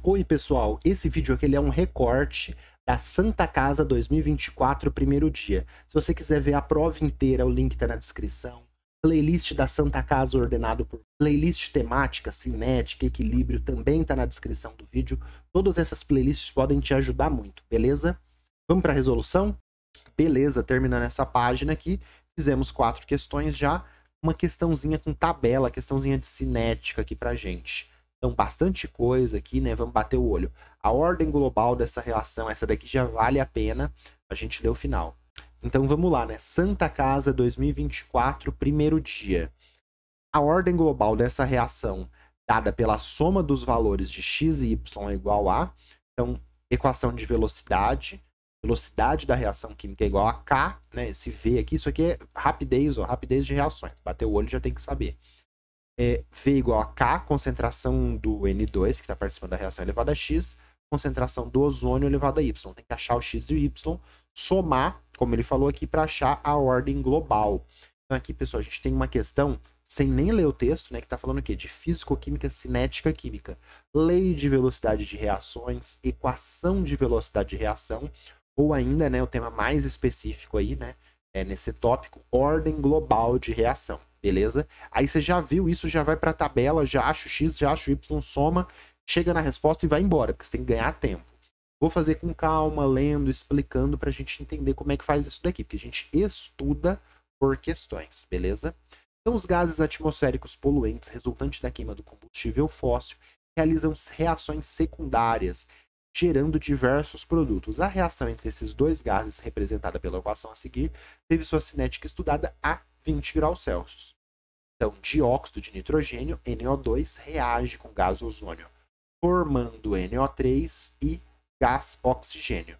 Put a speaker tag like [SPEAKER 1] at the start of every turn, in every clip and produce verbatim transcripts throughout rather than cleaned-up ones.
[SPEAKER 1] Oi pessoal, esse vídeo aqui ele é um recorte da Santa Casa dois mil e vinte e quatro, primeiro dia. Se você quiser ver a prova inteira, o link tá na descrição. Playlist da Santa Casa ordenado por playlist temática, cinética, equilíbrio, também tá na descrição do vídeo. Todas essas playlists podem te ajudar muito, beleza? Vamos para a resolução? Beleza, terminando essa página aqui, fizemos quatro questões já. Uma questãozinha com tabela, questãozinha de cinética aqui pra gente. Então, bastante coisa aqui, né? Vamos bater o olho. A ordem global dessa reação, essa daqui já vale a pena a gente ler o final. Então, vamos lá, né? Santa Casa dois mil e vinte e quatro, primeiro dia. A ordem global dessa reação, dada pela soma dos valores de x e y é igual a... Então, equação de velocidade. Velocidade da reação química é igual a K, né? Esse V aqui, isso aqui é rapidez, ó, rapidez de reações. Bater o olho já tem que saber. É, V igual a K, concentração do N dois, que está participando da reação elevada a X, concentração do ozônio elevada a Y. Tem que achar o X e o Y, somar, como ele falou aqui, para achar a ordem global. Então aqui, pessoal, a gente tem uma questão, sem nem ler o texto, né, que está falando o quê? De físico-química, cinética química. Lei de velocidade de reações, equação de velocidade de reação, ou ainda, né, o tema mais específico aí, né, é nesse tópico, ordem global de reação. Beleza? Aí você já viu isso, já vai para a tabela, já acha o X, já acha o Y, soma, chega na resposta e vai embora, porque você tem que ganhar tempo. Vou fazer com calma, lendo, explicando para a gente entender como é que faz isso daqui, porque a gente estuda por questões, beleza? Então, os gases atmosféricos poluentes resultantes da queima do combustível fóssil realizam reações secundárias, gerando diversos produtos. A reação entre esses dois gases, representada pela equação a seguir, teve sua cinética estudada a vinte graus Celsius. Então, dióxido de nitrogênio, N O dois, reage com gás ozônio, formando N O três e gás oxigênio.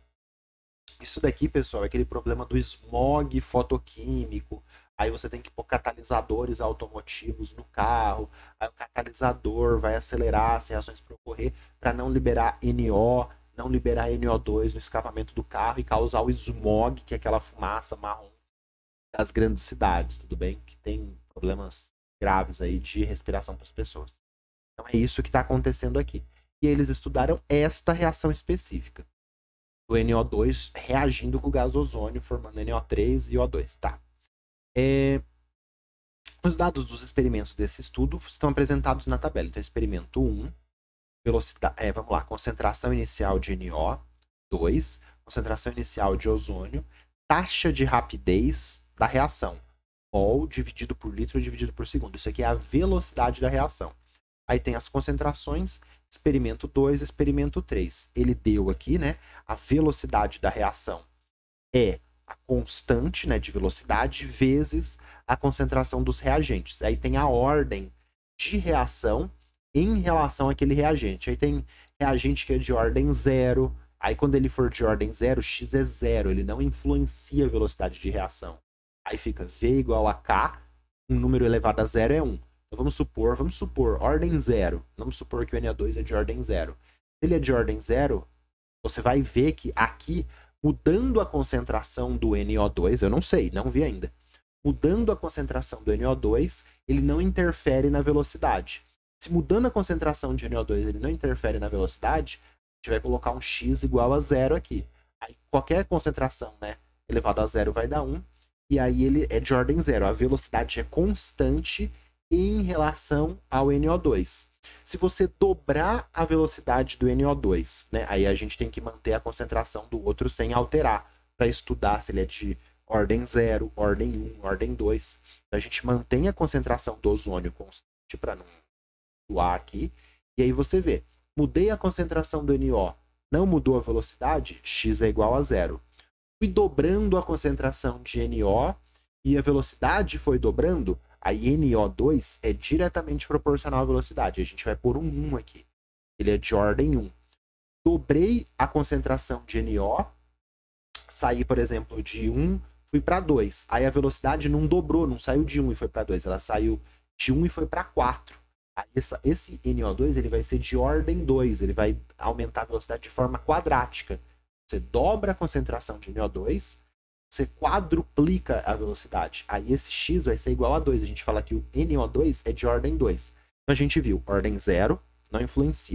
[SPEAKER 1] Isso daqui, pessoal, é aquele problema do smog fotoquímico. Aí você tem que pôr catalisadores automotivos no carro. Aí o catalisador vai acelerar as reações para ocorrer para não liberar N O, não liberar N O dois no escapamento do carro e causar o smog, que é aquela fumaça marrom das grandes cidades, tudo bem? Que tem problemas graves aí de respiração para as pessoas. Então é isso que está acontecendo aqui. E eles estudaram esta reação específica. O N O dois reagindo com o gás ozônio, formando N O três e O dois. Tá. É... Os dados dos experimentos desse estudo estão apresentados na tabela. Então, experimento um, velocidade, é, vamos lá, concentração inicial de N O dois, concentração inicial de ozônio, taxa de rapidez da reação, mol dividido por litro dividido por segundo. Isso aqui é a velocidade da reação. Aí tem as concentrações, experimento dois, experimento três. Ele deu aqui, né, a velocidade da reação é a constante, né, de velocidade vezes a concentração dos reagentes. Aí tem a ordem de reação em relação àquele reagente. Aí tem reagente que é de ordem zero. Aí quando ele for de ordem zero, X é zero. Ele não influencia a velocidade de reação. Aí fica V igual a K, um número elevado a zero é um. Então vamos supor, vamos supor, ordem zero. Vamos supor que o N O dois é de ordem zero. Se ele é de ordem zero, você vai ver que aqui, mudando a concentração do N O dois, eu não sei, não vi ainda. Mudando a concentração do N O dois, ele não interfere na velocidade. Se mudando a concentração de N O dois ele não interfere na velocidade, a gente vai colocar um X igual a zero aqui. Aí qualquer concentração, né, elevado a zero vai dar um. E aí ele é de ordem zero. A velocidade é constante em relação ao N O dois. Se você dobrar a velocidade do N O dois, né, aí a gente tem que manter a concentração do outro sem alterar, para estudar se ele é de ordem zero, ordem um, ordem dois. Então a gente mantém a concentração do ozônio constante para não zoar aqui. E aí você vê, mudei a concentração do N O, não mudou a velocidade, X é igual a zero. Fui dobrando a concentração de N O e a velocidade foi dobrando, aí N O dois é diretamente proporcional à velocidade. A gente vai pôr um um aqui. Ele é de ordem um. Dobrei a concentração de N O, saí, por exemplo, de um, fui para dois. Aí a velocidade não dobrou, não saiu de um e foi para dois. Ela saiu de um e foi para quatro. Aí essa, esse N O dois ele vai ser de ordem dois. Ele vai aumentar a velocidade de forma quadrática. Você dobra a concentração de N O dois, você quadruplica a velocidade. Aí esse X vai ser igual a dois. A gente fala que o N O dois é de ordem dois. Então a gente viu, ordem zero não influencia.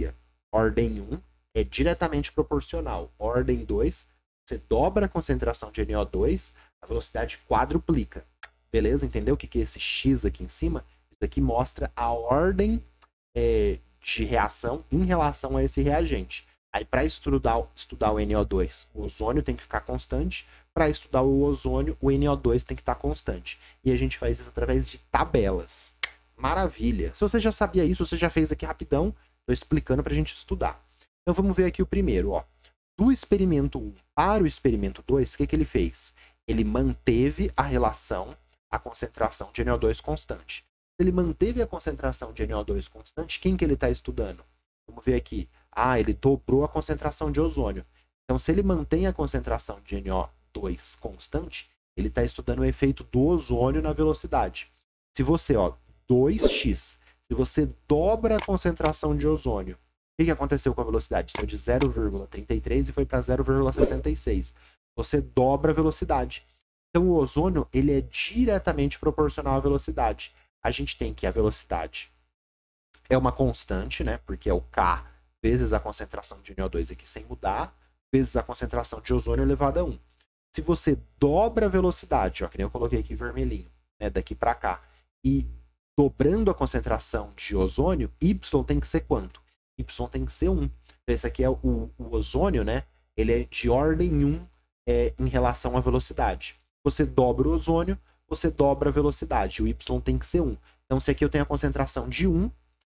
[SPEAKER 1] Ordem um é diretamente proporcional. Ordem dois, você dobra a concentração de N O dois, a velocidade quadruplica. Beleza? Entendeu o que é esse X aqui em cima? Isso aqui mostra a ordem é, de reação em relação a esse reagente. Aí, para estudar, estudar o N O dois, o ozônio tem que ficar constante. Para estudar o ozônio, o N O dois tem que estar constante. E a gente faz isso através de tabelas. Maravilha! Se você já sabia isso, você já fez aqui rapidão. Estou explicando para a gente estudar. Então, vamos ver aqui o primeiro. Ó. Do experimento um para o experimento dois, o que, que ele fez? Ele manteve a relação, a concentração de N O dois constante. Se ele manteve a concentração de N O dois constante, quem que ele está estudando? Vamos ver aqui. Ah, ele dobrou a concentração de ozônio. Então, se ele mantém a concentração de N O dois constante, ele está estudando o efeito do ozônio na velocidade. Se você, ó, dois x, se você dobra a concentração de ozônio, o que, que aconteceu com a velocidade? Saiu de zero vírgula trinta e três e foi para zero vírgula sessenta e seis. Você dobra a velocidade. Então, o ozônio ele é diretamente proporcional à velocidade. A gente tem que a velocidade é uma constante, né? Porque é o K vezes a concentração de N O dois aqui sem mudar, vezes a concentração de ozônio elevado a um. Se você dobra a velocidade, ó, que nem eu coloquei aqui vermelhinho, né, daqui para cá, e dobrando a concentração de ozônio, Y tem que ser quanto? Y tem que ser um. Então, esse aqui é o, o ozônio, né? Ele é de ordem um é, em relação à velocidade. Você dobra o ozônio, você dobra a velocidade. O Y tem que ser um. Então, se aqui eu tenho a concentração de um,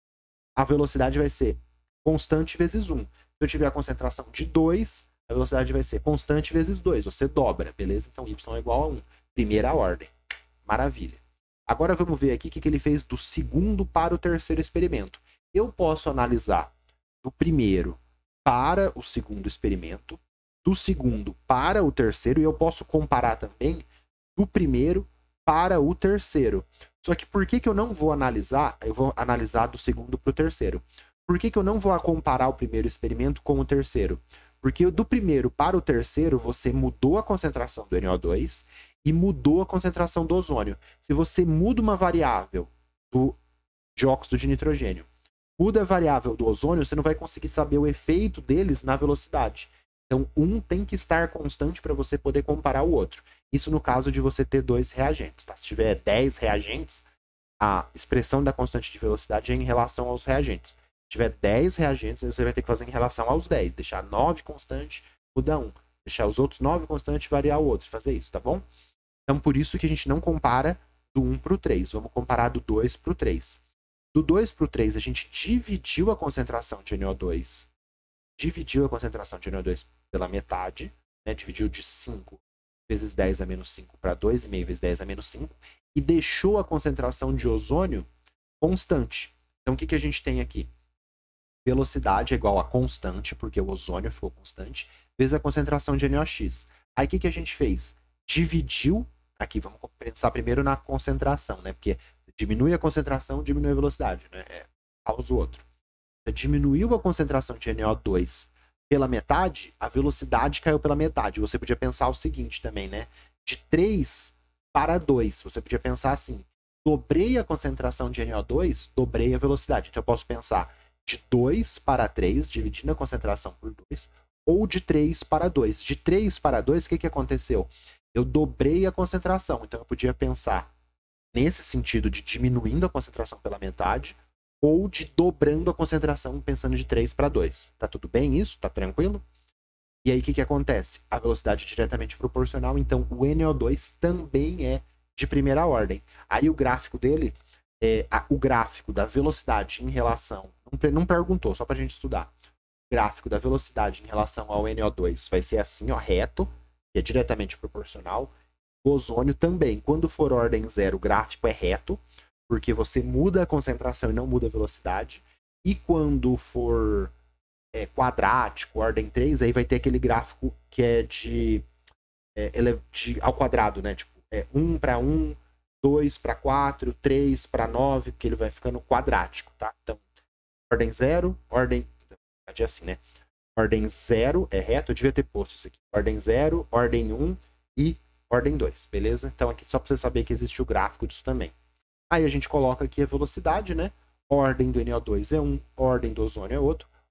[SPEAKER 1] a velocidade vai ser constante vezes um. Se eu tiver a concentração de dois, a velocidade vai ser constante vezes dois. Você dobra, beleza? Então, Y é igual a um. Primeira ordem. Maravilha. Agora, vamos ver aqui o que ele fez do segundo para o terceiro experimento. Eu posso analisar do primeiro para o segundo experimento, do segundo para o terceiro, e eu posso comparar também do primeiro para o terceiro. Só que por que, que eu não vou analisar? Eu vou analisar do segundo para o terceiro. Por que, que eu não vou comparar o primeiro experimento com o terceiro? Porque do primeiro para o terceiro, você mudou a concentração do N O dois e mudou a concentração do ozônio. Se você muda uma variável do dióxido de nitrogênio, muda a variável do ozônio, você não vai conseguir saber o efeito deles na velocidade. Então, um tem que estar constante para você poder comparar o outro. Isso no caso de você ter dois reagentes. Tá? Se tiver dez reagentes, a expressão da constante de velocidade é em relação aos reagentes. Se tiver dez reagentes, você vai ter que fazer em relação aos dez. Deixar nove constante, mudar um. Deixar os outros nove constantes, variar o outro. Fazer isso, tá bom? Então, por isso que a gente não compara do um para o três. Vamos comparar do dois para o três. Do dois para o três, a gente dividiu a concentração de N O dois. Dividiu a concentração de N O dois pela metade. Né? Dividiu de cinco vezes dez a menos cinco para dois vírgula cinco vezes dez a menos cinco. E deixou a concentração de ozônio constante. Então, o que, que a gente tem aqui? Velocidade é igual a constante, porque o ozônio ficou constante, vezes a concentração de N O X. Aí, o que, que a gente fez? Dividiu, aqui vamos pensar primeiro na concentração, né? Porque diminui a concentração, diminui a velocidade, né? É, causa o outro. Você diminuiu a concentração de N O dois pela metade, a velocidade caiu pela metade. Você podia pensar o seguinte também, né? De três para dois, você podia pensar assim, dobrei a concentração de N O dois, dobrei a velocidade. Então eu posso pensar de dois para três, dividindo a concentração por dois, ou de três para dois. De três para dois, o que, que aconteceu? Eu dobrei a concentração, então eu podia pensar nesse sentido de diminuindo a concentração pela metade, ou de dobrando a concentração, pensando de três para dois. Tá tudo bem isso? Tá tranquilo? E aí o que, que acontece? A velocidade é diretamente proporcional, então o N O dois também é de primeira ordem. Aí o gráfico dele, é, a, o gráfico da velocidade em relação... Não, não perguntou, só pra gente estudar. O gráfico da velocidade em relação ao N O dois vai ser assim, ó, reto, que é diretamente proporcional. O ozônio também. Quando for ordem zero, o gráfico é reto, porque você muda a concentração e não muda a velocidade. E quando for é, quadrático, ordem três, aí vai ter aquele gráfico que é de, é, de ao quadrado, né? Tipo, é um para um, dois para quatro, três para nove, porque ele vai ficando quadrático, tá? Então, ordem zero, ordem... É assim, né? Ordem zero é reto, eu devia ter posto isso aqui. Ordem zero, ordem um e ordem dois, beleza? Então aqui só para você saber que existe o gráfico disso também. Aí a gente coloca aqui a velocidade, né? Ordem do N O dois é um, ordem do ozônio é outro,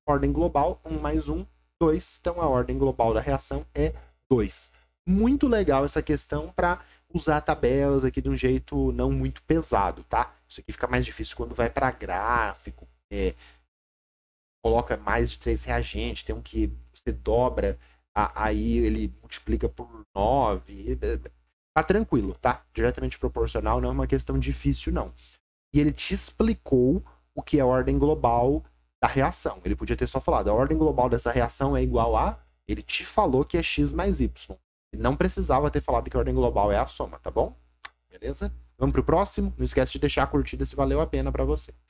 [SPEAKER 1] Ordem global, um mais um, dois. Então a ordem global da reação é dois. Muito legal essa questão para usar tabelas aqui de um jeito não muito pesado, tá? Isso aqui fica mais difícil quando vai para gráfico, é, coloca mais de três reagentes, tem um que você dobra, a, aí ele multiplica por nove. Tá tranquilo, tá? Diretamente proporcional não é uma questão difícil, não. E ele te explicou o que é a ordem global da reação. Ele podia ter só falado, a ordem global dessa reação é igual a... Ele te falou que é x mais y. Ele não precisava ter falado que a ordem global é a soma, tá bom? Beleza? Vamos pro próximo? Não esquece de deixar a curtida se valeu a pena pra você.